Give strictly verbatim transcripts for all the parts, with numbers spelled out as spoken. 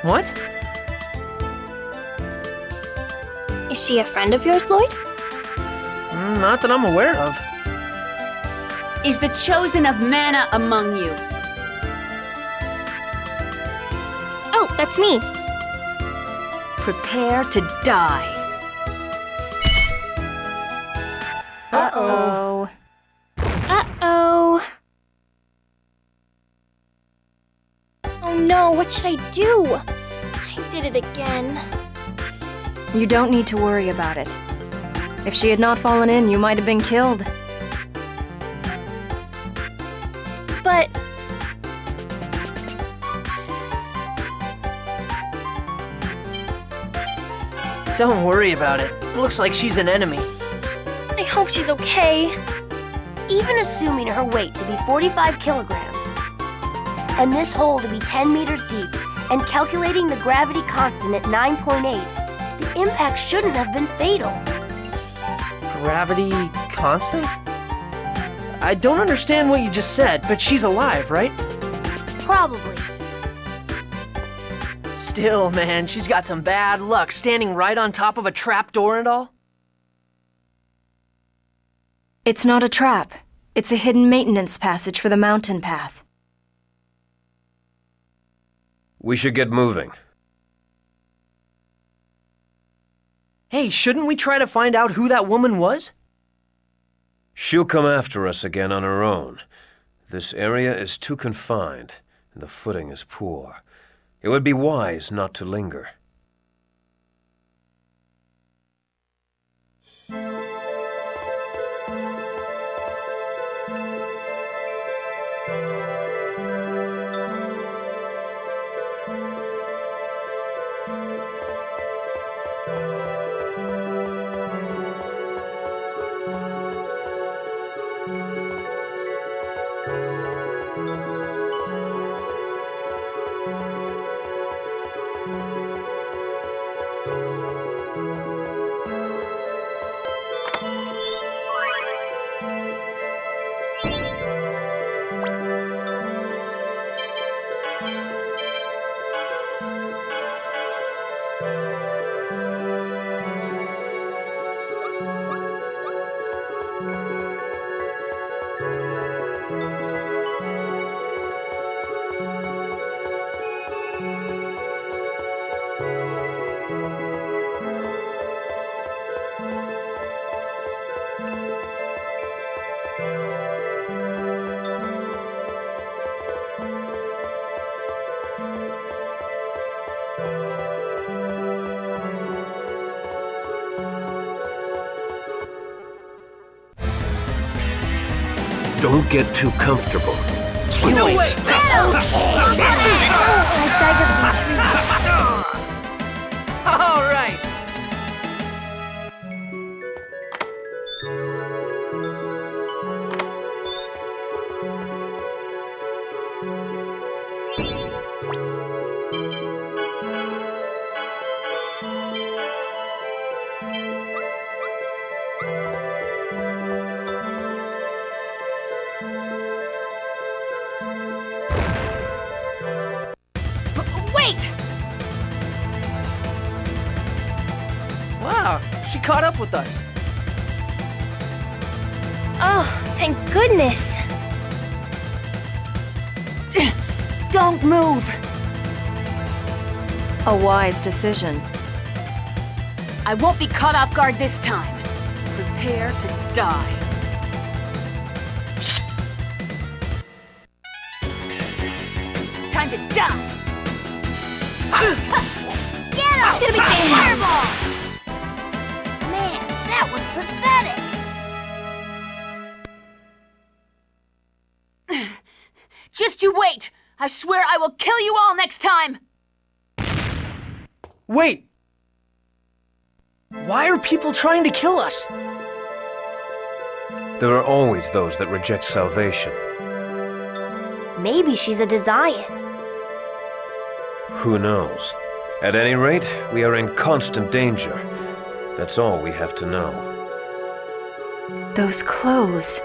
What? Is she a friend of yours, Lloyd? Mm, not that I'm aware of. Is the chosen of mana among you? Oh, that's me. Prepare to die. Uh-oh. Uh-oh. Oh no, what should I do? I did it again. You don't need to worry about it. If she had not fallen in, you might have been killed. But... Don't worry about it. Looks like she's an enemy. I hope she's okay. Even assuming her weight to be forty-five kilograms, and this hole to be ten meters deep, and calculating the gravity constant at nine point eight, the impact shouldn't have been fatal. Gravity constant? I don't understand what you just said, but she's alive, right? Probably. Still, man, she's got some bad luck standing right on top of a trapdoor and all. It's not a trap. It's a hidden maintenance passage for the mountain path. We should get moving. Hey, shouldn't we try to find out who that woman was? She'll come after us again on her own. This area is too confined, and the footing is poor. It would be wise not to linger. Don't get too comfortable. No way! All right. Wait! Wow, she caught up with us. Oh, thank goodness. Don't move! A wise decision. I won't be caught off guard this time. Prepare to die. Time to die! Get him! Gonna be Fireball! Man, that was pathetic! Just you wait! I swear I will kill you all next time! Wait! Why are people trying to kill us? There are always those that reject salvation. Maybe she's a Desian. Who knows? At any rate, we are in constant danger. That's all we have to know. Those clothes.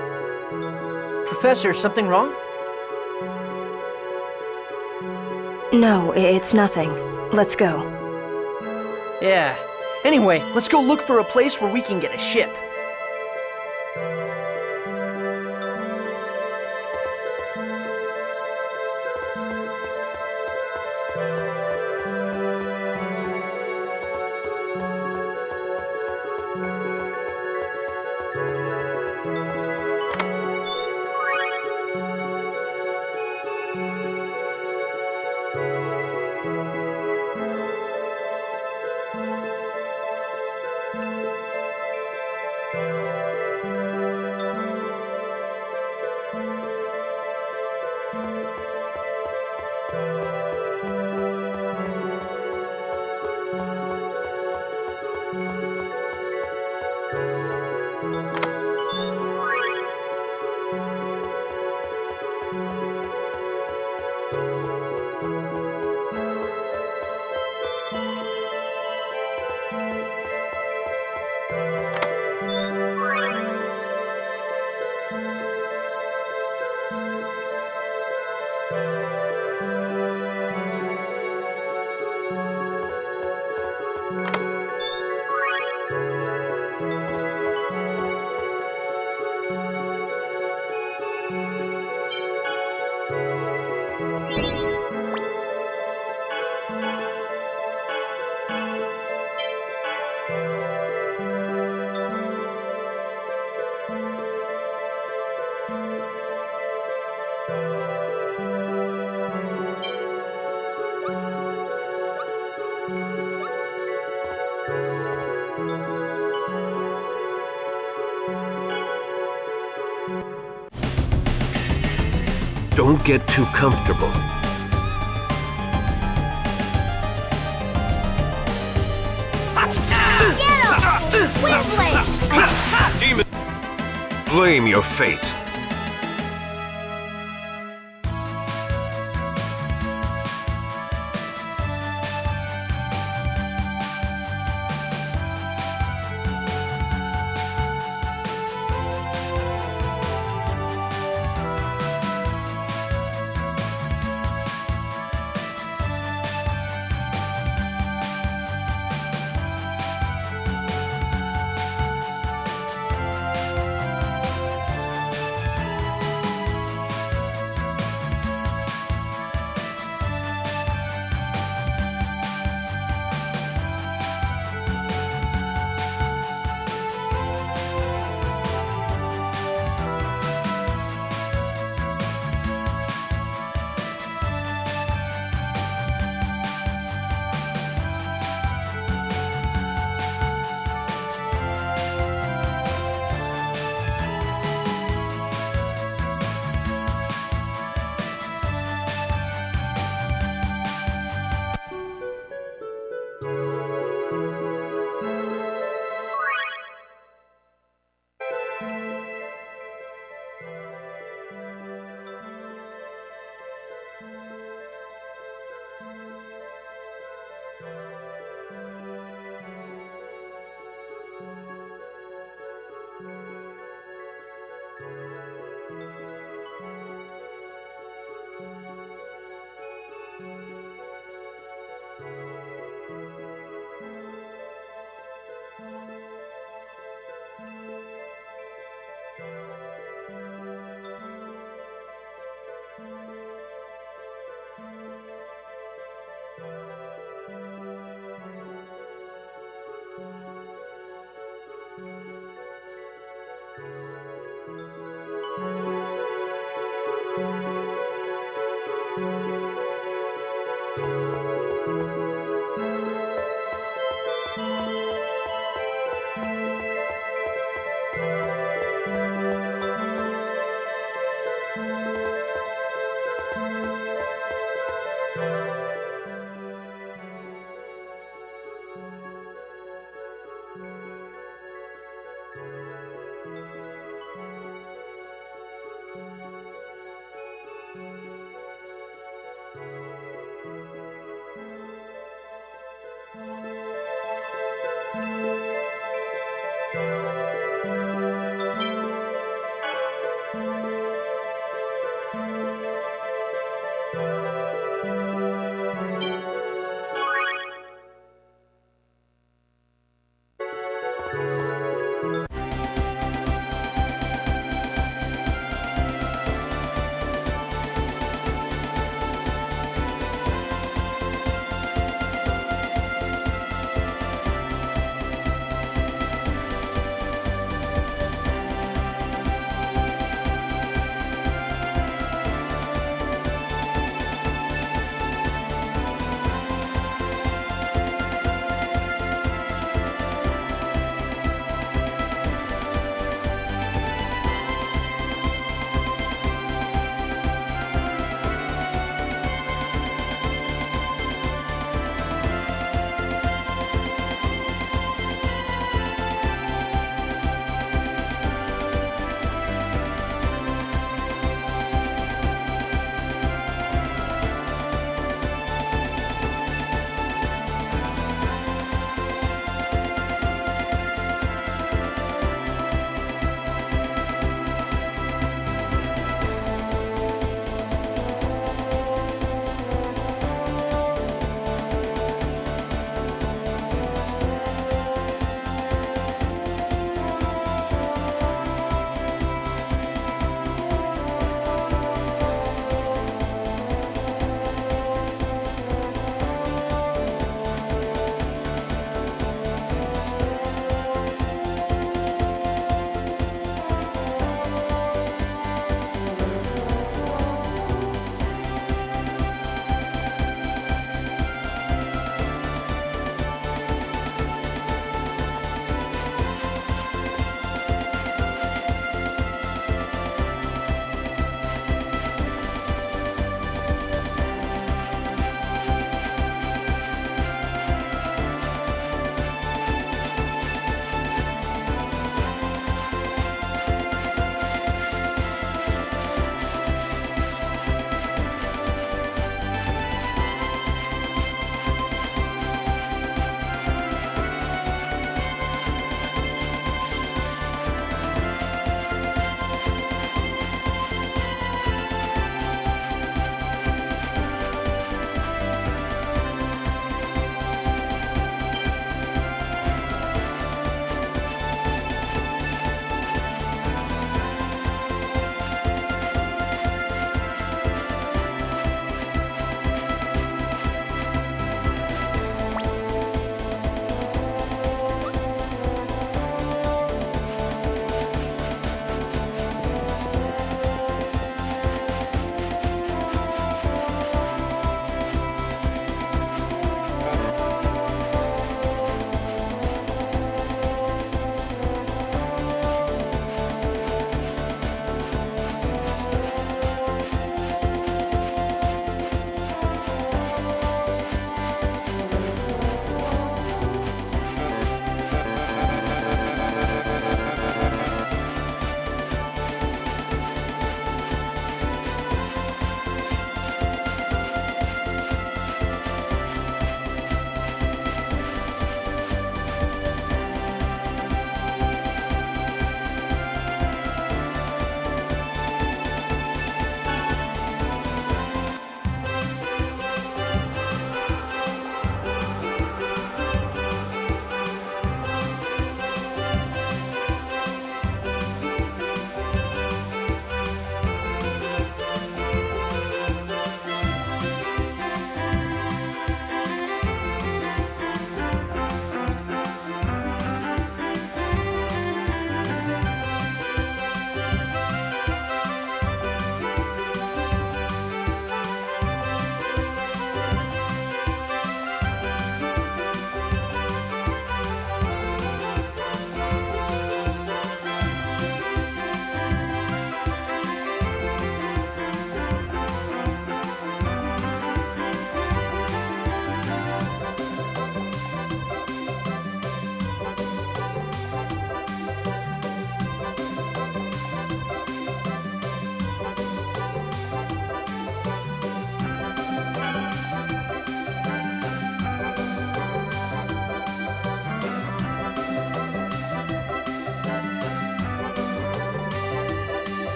Professor, something wrong? No, i- it's nothing. Let's go. Yeah. Anyway, let's go look for a place where we can get a ship. Don't get too comfortable. Demon! Blame your fate.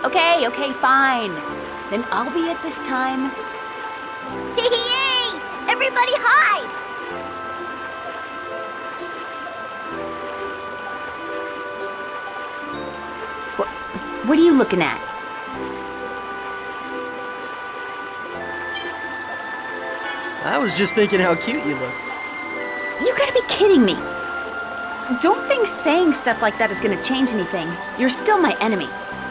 Okay, okay, fine. Then I'll be it this time. Yay! Everybody hide! What, what are you looking at? I was just thinking how cute you look. You gotta be kidding me. Don't think saying stuff like that is gonna change anything. You're still my enemy.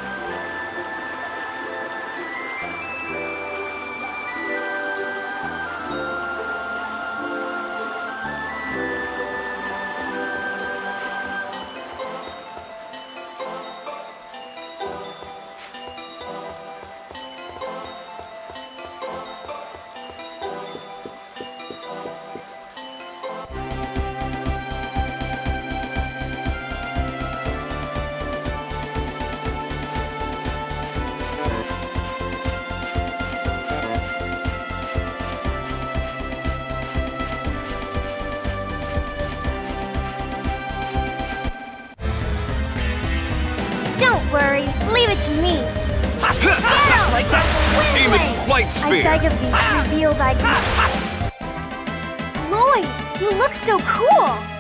Don't worry, leave it to me. Like that? Aim at flight I speed! beg of you to reveal thy gift. Lloyd, you look so cool.